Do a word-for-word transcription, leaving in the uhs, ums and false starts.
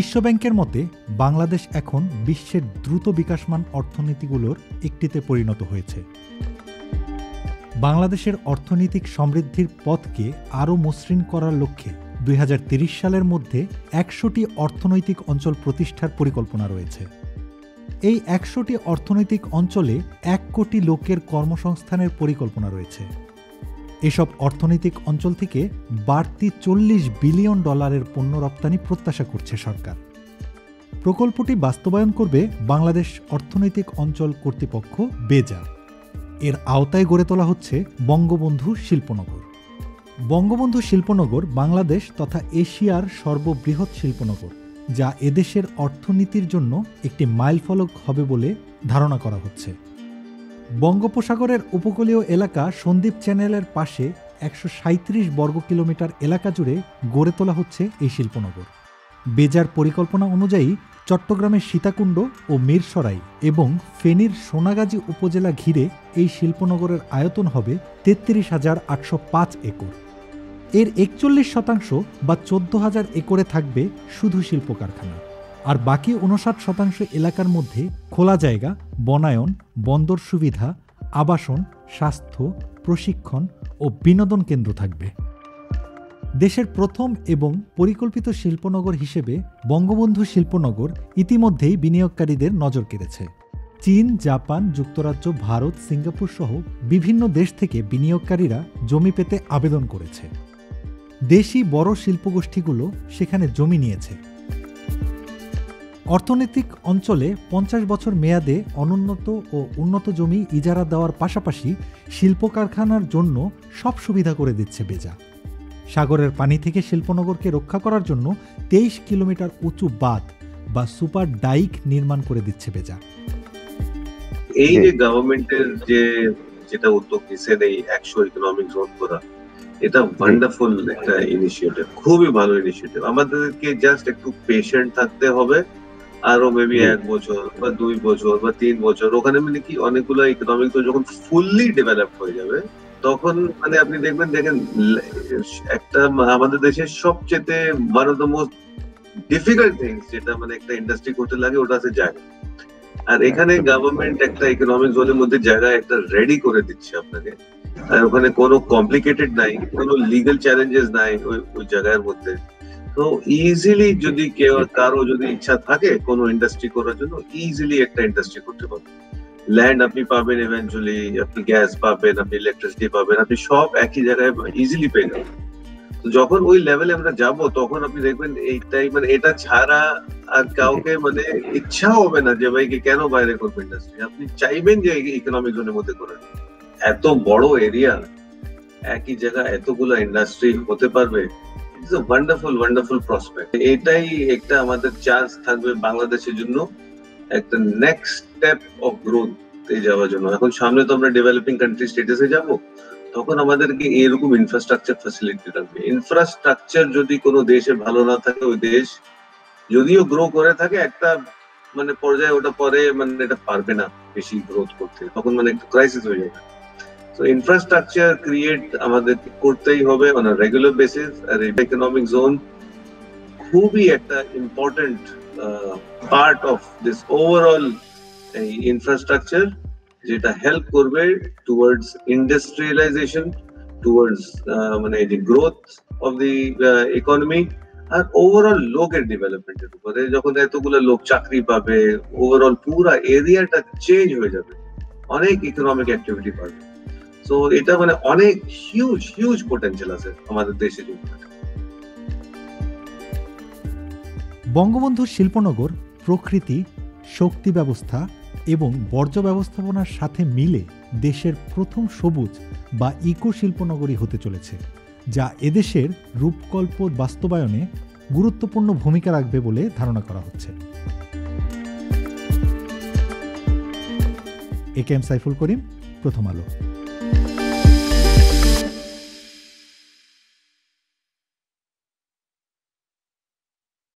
বিশ্বব্যাংকের মতে বাংলাদেশ এখন বিশ্বের দ্রুত বিকাশমান অর্থনীতিগুলোর একটিতে পরিণত হয়েছে। বাংলাদেশের অর্থনৈতিক সমৃদ্ধির পথকে আরও মসৃণ করার লক্ষ্যে দুই হাজার তিরিশ সালের মধ্যে একশোটি অর্থনৈতিক অঞ্চল প্রতিষ্ঠার পরিকল্পনা রয়েছে। এই একশোটি অর্থনৈতিক অঞ্চলে এক কোটি লোকের কর্মসংস্থানের পরিকল্পনা রয়েছে। এসব অর্থনৈতিক অঞ্চল থেকে বাড়তি চল্লিশ বিলিয়ন ডলারের পণ্য রপ্তানি প্রত্যাশা করছে সরকার। প্রকল্পটি বাস্তবায়ন করবে বাংলাদেশ অর্থনৈতিক অঞ্চল কর্তৃপক্ষ বেজা। এর আওতায় গড়ে তোলা হচ্ছে বঙ্গবন্ধু শিল্পনগর। বঙ্গবন্ধু শিল্পনগর বাংলাদেশ তথা এশিয়ার সর্ববৃহৎ শিল্পনগর, যা এদেশের অর্থনীতির জন্য একটি মাইলফলক হবে বলে ধারণা করা হচ্ছে। বঙ্গোপসাগরের উপকূলীয় এলাকা সন্দ্বীপ চ্যানেলের পাশে একশো সাঁত্রিশ বর্গ কিলোমিটার এলাকা জুড়ে গড়ে তোলা হচ্ছে এই শিল্পনগর। বেজার পরিকল্পনা অনুযায়ী চট্টগ্রামের সীতাকুণ্ড ও মিরসরাই এবং ফেনীর সোনাগাজী উপজেলা ঘিরে এই শিল্পনগরের আয়তন হবে তেত্রিশ হাজার আটশো পাঁচ একর। এর একচল্লিশ শতাংশ বা চোদ্দ হাজার একরে থাকবে শুধু শিল্প কারখানা, আর বাকি উনষাট শতাংশ এলাকার মধ্যে খোলা জায়গা, বনায়ন, বন্দর সুবিধা, আবাসন, স্বাস্থ্য, প্রশিক্ষণ ও বিনোদন কেন্দ্র থাকবে। দেশের প্রথম এবং পরিকল্পিত শিল্পনগর হিসেবে বঙ্গবন্ধু শিল্পনগর ইতিমধ্যেই বিনিয়োগকারীদের নজর কেড়েছে। চীন, জাপান, যুক্তরাজ্য, ভারত, সিঙ্গাপুর সহ বিভিন্ন দেশ থেকে বিনিয়োগকারীরা জমি পেতে আবেদন করেছে। দেশি বড় শিল্পগোষ্ঠীগুলো সেখানে জমি নিয়েছে। অর্থনৈতিক অঞ্চলে পঞ্চাশ বছর মেয়াদে অনুন্নত ও উন্নত জমি ইজারা দেওয়ার পাশাপাশি শিল্প কারখানার জন্য সব সুবিধা করে দিচ্ছে বেজা। সাগরের পানি থেকে শিল্পনগরকে রক্ষা করার জন্য তেইশ কিলোমিটার উঁচু বাঁধ বা সুপার ডাইক নির্মাণ করে দিচ্ছে বেজা। এই যে গভর্নমেন্টের যে যেটা উদ্যোগ নিছে এই একশো ইকোনমিক জোন করা, এটা ওয়ান্ডারফুল একটা ইনিশিয়েটিভ, খুবই ভালো ইনিশিয়েটিভ। আমাদেরকে জাস্ট একটু পেশেন্ট থাকতে হবে, আরো মেবি এক বছর বা দুই বছর বা তিন বছর ওখানে মানে কি অনেকগুলো ইকোনমিক জোন যখন ফুললি ডেভেলপ হয়ে যাবে তখন মানে আপনি দেখবেন দেখেন একটা আমাদের দেশের সবচেয়ে one of the most difficult things যেটা মানে একটা ইন্ডাস্ট্রি করতে লাগে ওটা আছে জায়গা। আর এখানে গভর্নমেন্ট একটা ইকোনমিক জোনের মধ্যে জায়গা একটা রেডি করে দিচ্ছে আপনাকে, আর ওখানে কোনো কমপ্লিকেটেড নাই, কোনো লিগাল চ্যালেঞ্জেস নাই ওই ওই জায়গার মধ্যে। তো ইজিলি যদি কেউ কারো যদি ইচ্ছা থাকে কোনো ইন্ডাস্ট্রি করার জন্য ইজিলি একটা ইন্ডাস্ট্রি করতে পারবে। ল্যান্ড আপনি পাবেন, ইভেন্চুয়ালি আপনি গ্যাস পাবেন, আপনি ইলেকট্রিসিটি পাবেন, আপনি সব একই জায়গায় ইজিলি পেয়ে যাবেন। তো যখন ওই লেভেলে আমরা যাব তখন আপনি দেখবেন এইটাই মানে এটা ছাড়া আর কাউকে মানে ইচ্ছা হবে না যে ভাই কেন বাইরে করবে ইন্ডাস্ট্রি। আপনি চাইবেন যে ইকোনমিক জোনের মধ্যে করেন। এত বড় এরিয়া, একই জায়গায় এতগুলো ইন্ডাস্ট্রি হতে পারবে, it's a wonderful wonderful prospect. এটাই একটা আমাদের চান্স থাকবে বাংলাদেশের জন্য একটা নেক্সট স্টেপ অফ গ্রোথ এ যাওয়ার জন্য। এখন সামনে তো আমরা ডেভেলপিং কান্ট্রি স্টেটাসে যাব, তখন আমাদেরকে এরকম ইনফ্রাস্ট্রাকচার ফ্যাসিলিটি লাগবে। ইনফ্রাস্ট্রাকচার যদি কোনো দেশে ভালো না থাকে, ওই দেশ যদিও গ্রো করে থাকে একটা মানে পর্যায়ে ওটা পরে মানে এটা পারবে না বেশি গ্রোথ করতে, তখন মানে একটু ক্রাইসিস হয়ে যাবে। তো ইনফ্রাস্ট্রাকচার ক্রিয়েট আমাদের করতেই হবে অন আ রেগুলার বেসিস। আর ইকোনমিক জোন খুবই একটা important part of this overall infrastructure, যেটা হেল্প করবে টুয়ার্ডস ইন্ডাস্ট্রিয়ালাইজেশন, টুয়ার্ডস মানে the growth of the economy, আর ওভারঅল লোকের ডেভেলপমেন্টের উপরে। যখন এতগুলো লোক চাকরি পাবে, ওভারঅল পুরো এরিয়াটা চেঞ্জ হয়ে যাবে, অনেক ইকোনমিক অ্যাক্টিভিটি বাড়বে। সো এটা মানে অনেক হিউজ হিউজ পোটেনশিয়াল আছে আমাদের দেশের জন্য। বঙ্গবন্ধু শিল্পনগর প্রকৃতি, শক্তি ব্যবস্থা এবং বর্জ্য ব্যবস্থাপনার সাথে মিলে দেশের প্রথম সবুজ বা ইকো শিল্পনগরী হতে চলেছে, যা এদেশের রূপকল্প বাস্তবায়নে গুরুত্বপূর্ণ ভূমিকা রাখবে বলে ধারণা করা হচ্ছে। এ কে এম সাইফুল করিম, প্রথম আলো।